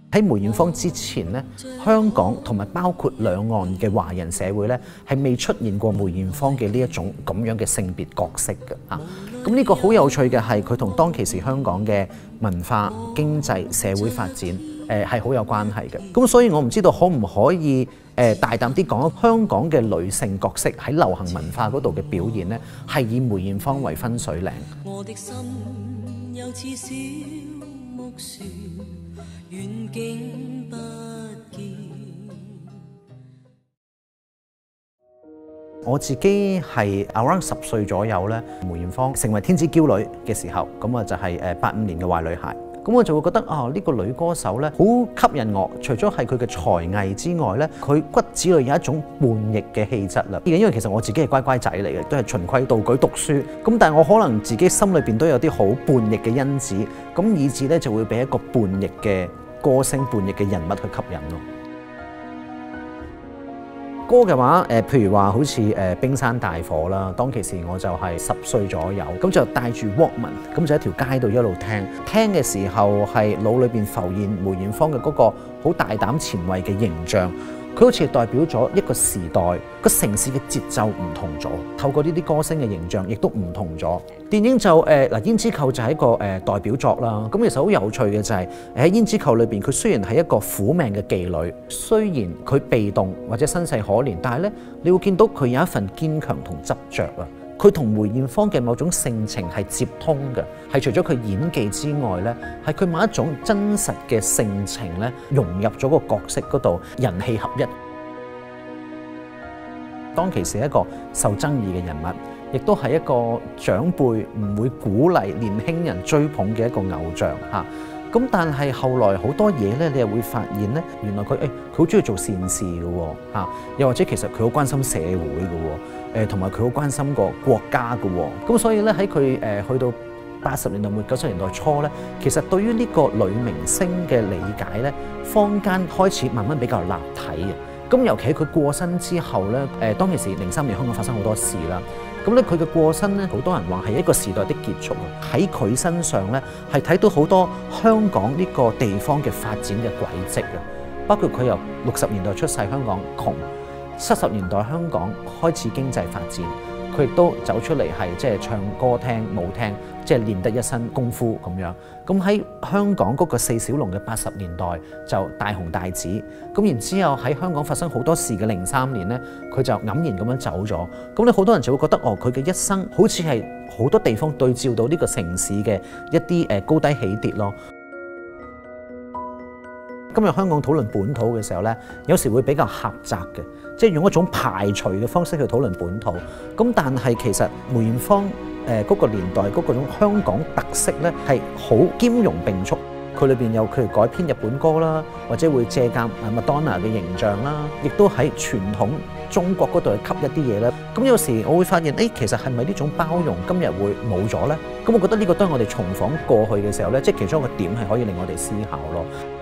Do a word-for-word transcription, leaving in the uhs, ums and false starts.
喺梅艷芳之前咧，香港同埋包括兩岸嘅華人社會咧，係未出現過梅艷芳嘅呢一種咁樣嘅性別角色嘅嚇。咁呢個好有趣嘅係佢同當其時香港嘅文化、經濟、社會發展誒係好有關係嘅。咁所以我唔知道可唔可以誒、呃、大膽啲講，香港嘅女性角色喺流行文化嗰度嘅表現咧，係以梅艷芳為分水嶺。我的心又似小木船，遠景不見。我自己係 around 十歲左右咧，梅艷芳成為天之驕女嘅時候，咁啊就係誒八五年嘅壞女孩。咁我就會覺得啊，呢個女歌手咧好吸引我。除咗係佢嘅才藝之外咧，佢骨子裏有一種叛逆嘅氣質啦。因為其實我自己係乖乖仔嚟嘅，都係循規蹈矩讀書。咁但係我可能自己心裏邊都有啲好叛逆嘅因子，咁以至咧就會俾一個叛逆嘅歌星、叛逆嘅人物去吸引咯。歌嘅話，誒譬如話好似誒冰山大火啦，當其時我就係十歲左右，咁就帶住 Walkman，咁就喺條街度一路聽，聽嘅時候係腦裏邊浮現梅艷芳嘅嗰個好大膽前衛嘅形象。佢好似係代表咗一個時代，個城市嘅節奏唔同咗，透過呢啲歌星嘅形象，亦都唔同咗。電影就誒嗱，胭脂扣就係一個誒代表作啦。咁其實好有趣嘅就係喺胭脂扣裏邊，佢雖然係一個苦命嘅妓女，雖然佢被動或者身世可憐，但係咧，你會見到佢有一份堅強同執着啊。佢同梅艷芳嘅某種性情係接通嘅，係除咗佢演技之外咧，係佢某一種真實嘅性情咧，融入咗個角色嗰度，人氣合一。當其時係一個受爭議嘅人物，亦都係一個長輩唔會鼓勵年輕人追捧嘅一個偶像嚇。咁但係後來好多嘢咧，你又會發現咧，原來佢誒佢好中意做善事嘅喎嚇，又或者其實佢好關心社會嘅喎，誒同埋佢好關心個國家嘅喎。咁所以咧喺佢誒去到八十年代末九十年代初咧，其實對於呢個女明星嘅理解咧，坊間開始慢慢比較立體嘅。咁尤其喺佢過身之後咧，誒當其時零三年香港發生好多事啦。咁咧佢嘅過身咧，好多人話係一個時代的結束啊！喺佢身上咧，係睇到好多香港呢個地方嘅發展嘅軌跡啊！包括佢由六十年代出世，香港窮；七十年代香港開始經濟發展，佢亦都走出嚟係即係唱歌聽舞聽，即係練得一身功夫咁樣。咁喺香港嗰個四小龍嘅八十年代就大紅大紫，咁然之後喺香港發生好多事嘅零三年咧，佢就黯然咁樣走咗。咁咧好多人就會覺得哦，佢嘅一生好似係好多地方對照到呢個城市嘅一啲誒高低起跌咯。今日香港討論本土嘅時候咧，有時會比較狹窄嘅，即係用一種排除嘅方式去討論本土。咁但係其實梅艷芳誒嗰個年代嗰個種香港特色咧，係好兼容並蓄。佢裏邊有佢改編日本歌啦，或者會借鑑麥當娜嘅形象啦，亦都喺傳統中國嗰度去吸一啲嘢咧。咁有時我會發現，誒其實係咪呢種包容今日會冇咗咧？咁我覺得呢個當我哋重訪過去嘅時候咧，即係其中一個點係可以令我哋思考咯。